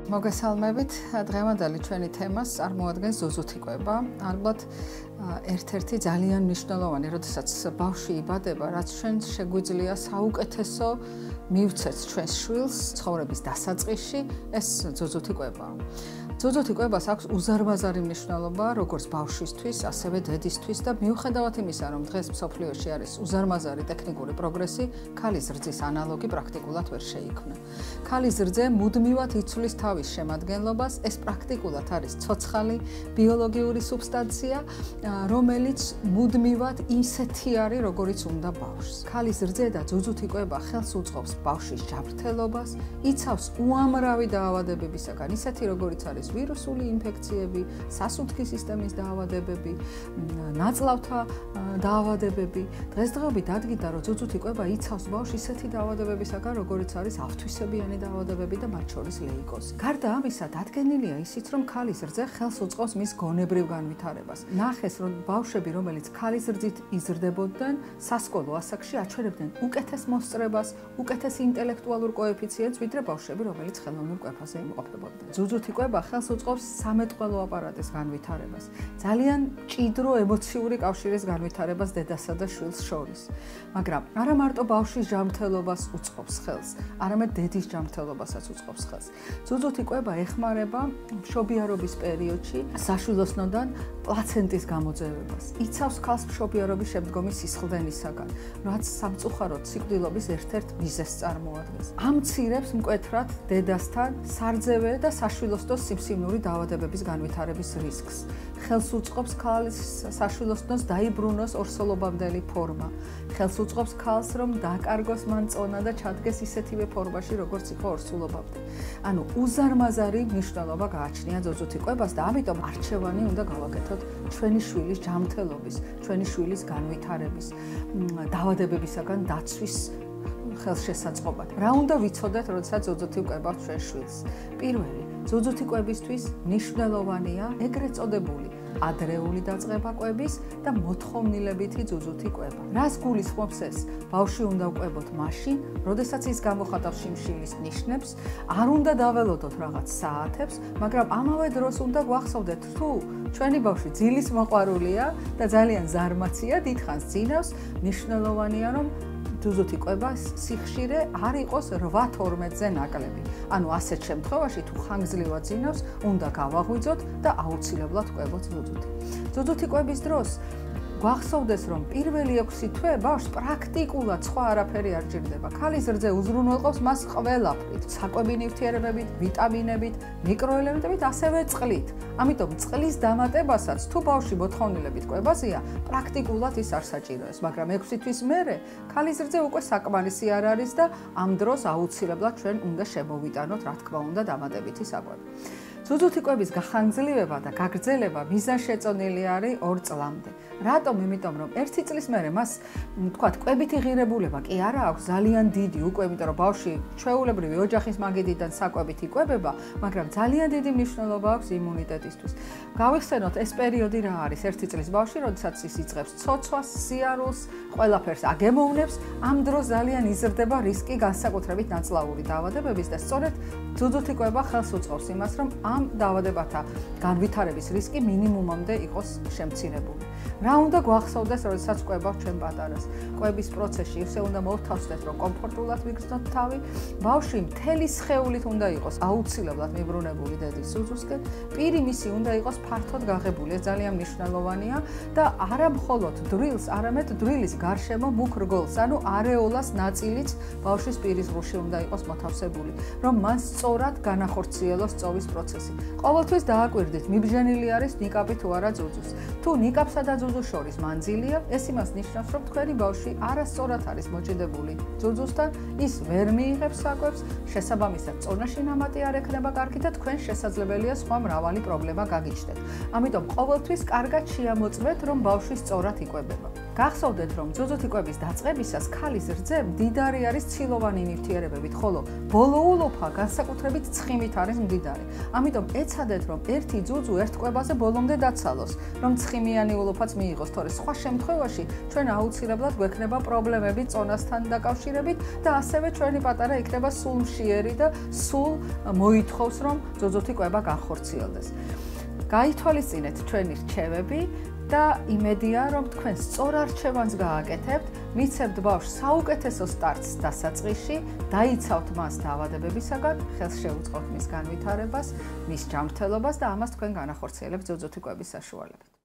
მოგესალმებით. დღევანდელი ჩვენი თემას წარმოადგენს ზუზუთიყვება. ალბათ ერთ-ერთი ძალიან მნიშვნელოვანი, როდესაც ბავშვი იბადება, რაც ჩვენ შეგვიძლია საუკეთესო მივცეთ ჩვენს შვილს ცხოვრების დასაწყისში, ეს ზუზუთიყვებაა. ზუზუთიყვებას აქვს უზარმაზარი მნიშვნელობა როგორც ბავშვისთვის, ასევე დედისთვის და მიუხედავად იმისა, რომ დღეს მსოფლიოში არის უზარმაზარი ტექნიკური პროგრესი, ქალის რძის ანალოგი პრაქტიკულად ვერ შეიქმნა. ქალის რძე მუდმივად იცვლის თავის შემადგენლობას, ეს პრაქტიკულად არის ცოცხალი ბიოლოგიური სუბსტანცია, რომელიც მუდმივად ისეთი არის, როგორიც უნდა ბავშვს. ქალის რძე და ზუზუთიყვება ხელს უწყობს ბავშვის ჯანმრთელობას, იცავს უამრავი დაავადებებისაგან, ისეთი როგორიც არის ვირუსული ინფექციები, სასუნთქი სისტემის დაავადებები, ნაწლავთა დაავადებები. დღესდღეობით დადგინდა, რომ ზუზუთიყვება იცავს ბავშვს ისეთი დაავადებებისაგან, როგორიც არის ავთვისებიანი დაავადებები და მათ შორის ლეიკოზი. გარდა ამისა, დადგენილია ისიც, რომ ქალის რძე ხელს უწყობს მის გონებრივ განვითარებას. ნახეს, რომ ბავშვები, რომელიც ქალის რძით იზრდებოდნენ, სასკოლო ასაკში აჩვენებდნენ უკეთეს მოსწრებას, უკეთეს ინტელექტუალურ კოეფიციენტს, ვიდრე ბავშვები, რომელიც ხელოვნურ კვებაზე იმყოფებოდნენ. ზუზუთიყვება ხელს უწყობს სამეტყველო აპარატის განვითარებას, ძალიან მჭიდრო ემოციური კავშირის განვითარებას დედასა და შვილს შორის. მაგრამ არა მარტო ბავშვის ჯანმრთელობას უწყობს ხელს, არამედ დედის ჯანმრთელობასაც უწყობს ხელს. ზუზუთიყვება ეხმარება მშობიარობის პერიოდში საშვილოსნოდან პლაცენტის გამოძევებას. იცავს ქალს მშობიარობის შემდგომი სისხლდენისაგან, რაც სამწუხაროდ სიკვდილობის ერთ-ერთ მიზეზს წარმოადგენს. ამცირებს მკვეთრად დედასთან სარძევე და საშვილოსნოს სიმსივნური დაავადებების განვითარების რისკს. ხელს უწყობს ქალის საშვილოსნოს დაიბრუნოს ორსოლობამდელი ფორმა. ხელს უწყობს ქალს, რომ დაკარგოს მან წონა და ჩადგეს ისეთივე ფორმაში, როგორც იყო ორსულობამდე. ანუ უზარმაზარი მნიშვნელობა გააჩნია ზუზუთიყვებას და ამიტომ არჩევანი უნდა გავაკეთოთ ჩვენი შვილის ჯანმრთელობის, ჩვენი შვილის განვითარების, დაავადებებისაგან დაცვის ხელშესაწყობად. რა უნდა ვიცოდეთ, როდესაც ზუზუთიყვებავთ ჩვენ შვილს? პირველი, ზუზუთიყვებისთვის მნიშვნელოვანია ეგრეთ წოდებული ადრეული დაწყება კვების და მოთხოვნილებითი ზუზუთიყვება. რას გულისხმობს ეს? ბავშვი უნდა ვკვებოთ მაშინ, როდესაც ის გამოხატავს შიმშილის ნიშნებს, არ უნდა დაველოდოთ რაღაც საათებს, მაგრამ ამავე დროს უნდა გვახსოვდეთ, თუ ჩვენი ბავშვი ძილის მოყვარულია და ძალიან ზარმაცია, დიდხანს ძინავს, მნიშვნელოვანია, რომ ზუზუთიყვებას სიხშირე არ იყოს 8-12-ზე ნაკლები. ანუ ასეთ შემთხვევაში თუ ხანგრძლივად ძინავს, უნდა გავაღვიძოთ და აუცილებლად ვკვებოთ ზუზუთი. ზუზუთიყვების დროს გვახსოვდეს, რომ პირველი 6 თვე ბავშვს პრაქტიკულად სხვა არაფერი არ ჭირდება. ქალის რძე უზრუნველყოფს მას ყველაფრით, საკვები ნივთიერებებით, ვიტამინებით, მიკროელემენტებით, ასევე წყლით. ამიტომ წყლის დამატებასაც თუ ბავშვი მოთხოვნილებით კვებაზეა, პრაქტიკულად ის არ საჭიროებს, მაგრამ 6 თვის მერე ქალის რძე უკვე საკმარისი არ არის და ამ დროს აუცილებლად ჩვენ უნდა შემოვიტანოთ, რა თქმა უნდა, დამატებითი საკვები. ზუზუთიყვების გახანგრძლივება და გაგრძელება მიზანშეწონილი არის 2 წლამდე. რატომ? იმიტომ რომ 1 წლის მერე მას თქვათ კვებითი ღირებულება კი არა აქვს ძალიან დიდი უკვე, იმიტომ რომ ბავშვი ჩვეულებრივი ოჯახის მაგიდიდან საკვებით იკვებება, მაგრამ ძალიან დიდი მნიშვნელობა აქვს იმუნიტეტისთვის. გავიხსენოთ ეს პერიოდი რა არის 1 წლის ბავშვი, როდესაც ის იწყებს ცოცვას, სიარულს, ყველაფერს აგემოვნებს, ამ დროს ძალიან იზრდება რისკი განსაკუთრებით ნაწლავური დაავადებების და სწორედ ზუზუთიყვება ხელს უწყობს იმას, რომ ამ დაავადებათა განვითარების რისკი მინიმუმამდე იყოს შემცირებული. რა უნდა გვახსოვდეს, როდესაც კვებავთ ჩვენ პატარას? კვების პროცესში ისე უნდა მოვთავსდეთ, რომ კომფორტულად ვიგრძნოთ თავი. ბავშვი მთელი სხეულით უნდა იყოს აუცილებლად მიბრუნებული დედის ზუზუსკენ. პირი მისი უნდა იყოს ფართოდ გაღებული, ეს ძალიან მნიშვნელოვანია და არა მხოლოდ დრილს, არამედ დრილის გარშემო მუქ რგოლს, ანუ არეოლას ნაწილიც ბავშვის პირის ღრუში უნდა იყოს მოთავსებული, რომ მან სწორად განახორციელოს წოვის პროცესი. ყოველთვის დააკვირდით, მიბჟენილი არის ნიკაპი თუ არა ზუზუს. თუ ნიკაპსა და ზუზუს შორის მანძილია, ეს იმას ნიშნავს, რომ თქვენი ბავშვი არასწორად არის მოჭიდებული ზუზუსთან, ის ვერ მიიღებს საკვებს, შესაბამისად წონაში ნამატი არ ექნება კარგი და თქვენ შესაძლებელია სხვა მრავალი პრობლემა გაგიჩნდეთ. ამიტომ ყოველთვის კარგად შეამოწმეთ, რომ ბავშვი სწორად იკვებება. გახსოვდეთ, რომ ზუზუთიყვების დაწყებისას ქალის რძე მდიდარი არის ცილოვანი ნივთიერებებით, ხოლო ბოლოულოფა განსაკუთრებით ცხიმით არის მდიდარი. ამიტომ ეცადეთ, რომ ერთი ზუზუ ერთ კვებაზე ბოლომდე დაცალოს, რომ ცხიმიანი ულუფაც მიიღოს, თორე სხვა შემთხვევაში ჩვენ აუცილებლად გვექნება პრობლემები წონასთან დაკავშირებით და ასევე ჩვენი პატარა იქნება სულ მშიერი და სულ მოითხოვს, რომ ძოძოთი კვება განხორციელდეს. გაითვალისწინეთ ჩვენი რჩევები და იმედია, რომ თქვენ სწორ არჩევანს გააკეთებთ, მიცემთ ბავშვს საუკეთესო სტარტს დასაწყისში, დაიცავთ მას დაავადებებისაგან, ხელს შეუწყობთ მის განვითარებას, მის ჯანმრთელობას და ამას თქვენ განახორციელებთ ძოძოთი კვების საშუალებით.